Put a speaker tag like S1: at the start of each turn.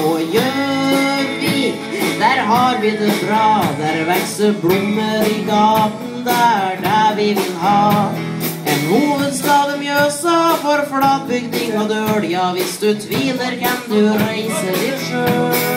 S1: og Gjøvik, der har vi det bra. Der vekser blommer i gaten, der vi vil ha. En hovedstad Mjøsa for flatbygding og døl. Ja, hvis du tviler kan du reise litt sjøl.